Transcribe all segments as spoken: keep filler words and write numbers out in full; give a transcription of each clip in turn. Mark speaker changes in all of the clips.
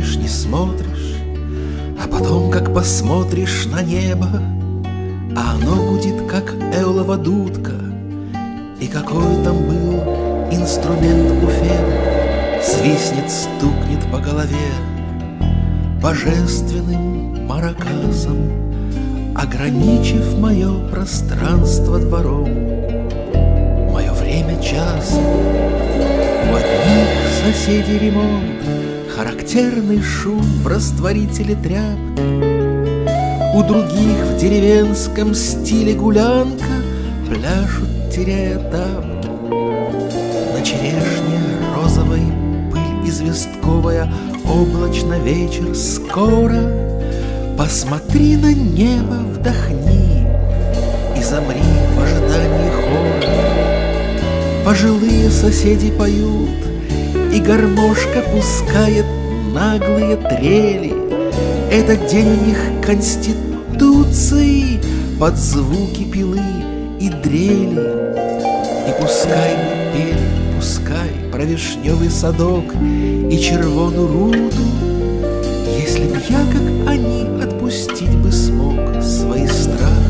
Speaker 1: смотришь, не смотришь, а потом, как посмотришь на небо, а оно гудит, как эолова дудка. И какой там был инструмент у Феба, свистнет, стукнет по голове божественным маракасом, ограничив мое пространство двором. Мое время час. У одних соседей ремонт, характерный шум в растворителе тряпки. У других в деревенском стиле гулянка пляшут, теряя тапки. На черешне розовой пыль известковая, облачно вечер скоро. Посмотри на небо, вдохни и замри в ожидании хора. Пожилые соседи поют, и гармошка пускает наглые трели. Этот день у них конституции под звуки пилы и дрели. И пускай мы пели, пускай про вишневый садок и червону руду, если б я, как они, отпустить бы смог свой страх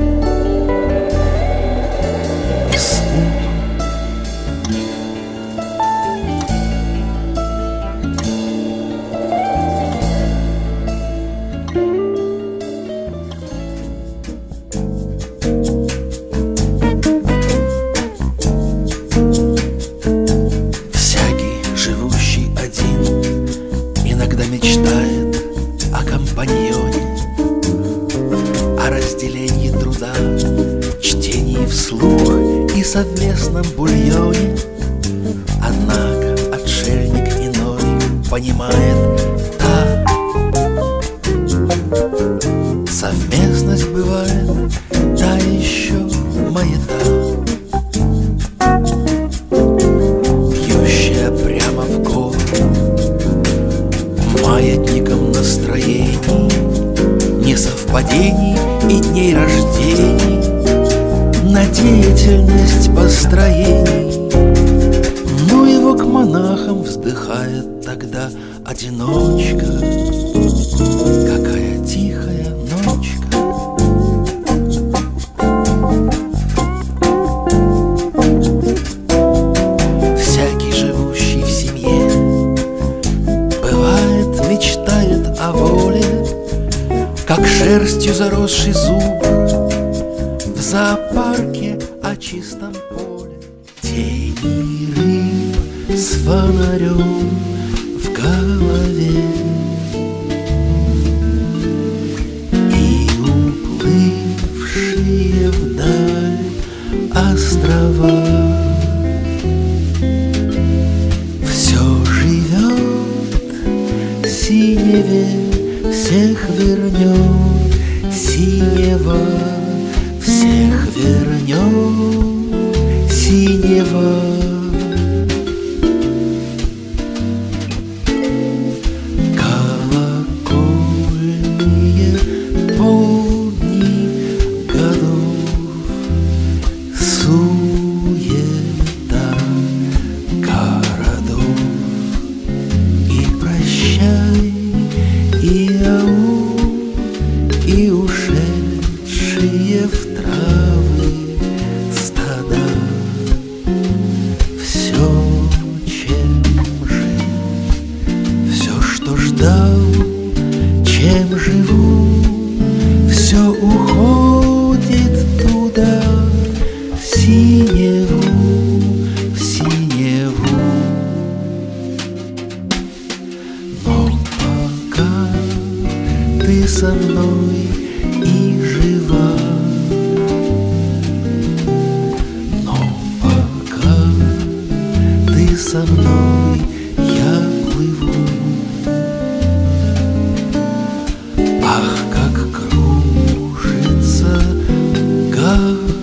Speaker 1: и смуту. Всякий, живущий один, иногда мечтает о компаньоне, о разделении труда, чтении вслух и совместном бульоне. Однако отшельник иной понимает так: совместность бывает та еще маята, пьющая прямо в голову маятником настроений, несовпадений и дней рождений, на деятельность построений. Ну его к монахам вздыхает тогда одиночка. Какая тихая ночка. Всякий, живущий в семье, бывает, мечтает о воле, как шерстью заросший зуб в зоопарке о чистом поле. Тени рыб с фонарем в голове и уплывшие вдаль острова. Все живет в синеве, всех вернет синева, всех вернет синева. Колокольные полдни годов, суета городов. И прощай, и ау, и ушедшие в травы стада. Все, чем жил, все, что ждал, чем живу, все уходит туда, в синеву, в синеву. Но пока ты со мной и жива, но пока ты со мной, я плыву. Ах, как кружится голова.